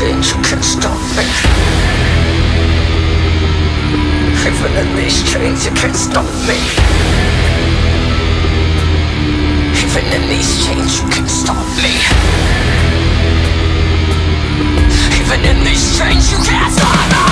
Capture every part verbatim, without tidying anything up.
chains, you can't stop me. Even in these chains, you can't stop me. Even in these chains, you can't stop me. Even in these chains, you can't stop me.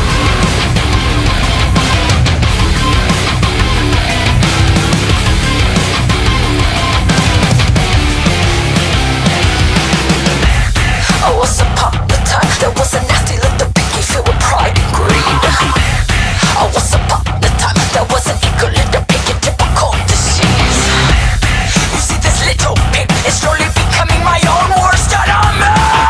I was upon the time, there was a nasty little piggy filled with pride and greed. I was upon the time, there was an eagle little piggy typical disease. You see this little pig is slowly becoming my own worst enemy.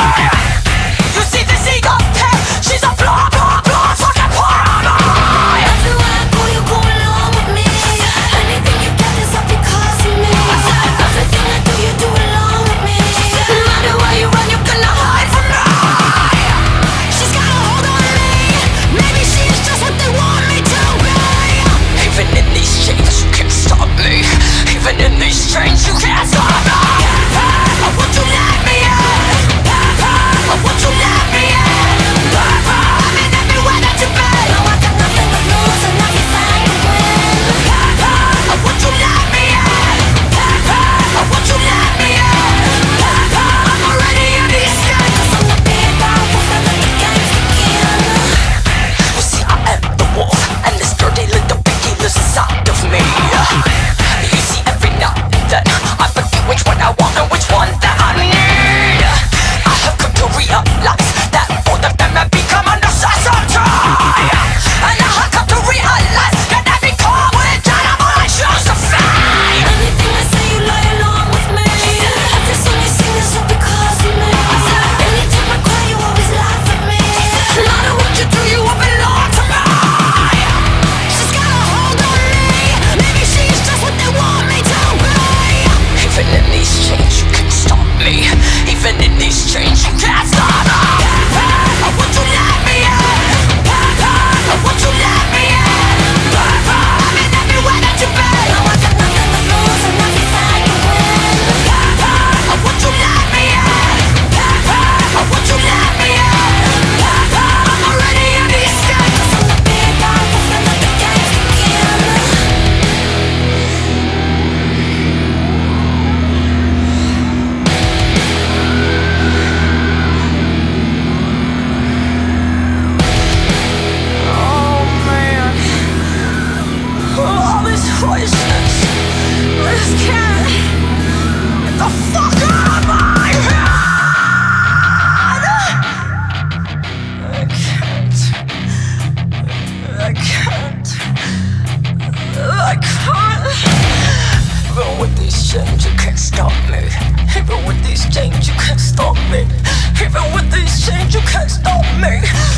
You see this eagle pig, she's a blah blah blah fucking paranoid. Everywhere I go, you go along with me. Anything you get is all because of me. Everything I do, you do along with me. No matter where you run, you're gonna hide from me. She's got a hold on me. Maybe she's just what they want me to be. Even in these chains, you can't stop me. Even in these chains, you can't stop me. I want you let me in. I want you let me in. I'm in everywhere that you be. No, I got nothing to lose and everything to win. I want you let me in. I want you let me in. I'm already in these chains. Cause I'm the big bad wolf that let the games begin. You see, I am the wolf, and this dirty little piggy lives inside of me. You see, every now and then I forget which one I want and which one that I need. I have come to realize that both of them have become a necessity. And I have come to realize that every call with animal I choose to feed. Anything I say, you lie along with me. Every song you sing is all because of me. Anytime I cry, you always laugh at me. No matter what you do, you will belong to me. She's got a hold on me. Maybe she's just what they want me to be. Even in these chains, you can't stop me. Even in these chains, you can't stop me. I want you let me in. I want you let me in. I'm in everywhere that you be. No, I got nothing to lose and everything to win. I want you let me in. I want you let me in. I'm already in these chains. Cause I'm the big bad wolf that let the games begin. Oh man, all this voices, this can't get the fuck out of my head. I can't, I can't, I can't. Even with these chains, you can't stop me. Even with these chains, you can't stop me. Even with these chains, you can't stop me.